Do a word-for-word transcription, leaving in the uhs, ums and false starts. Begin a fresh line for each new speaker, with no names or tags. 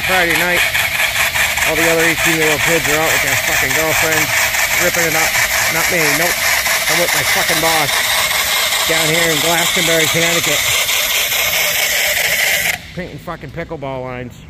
Friday night. All the other eighteen-year-old kids are out with their fucking girlfriends, ripping it up. Not me, nope. I'm with my fucking boss down here in Glastonbury, Connecticut. Painting fucking pickleball lines.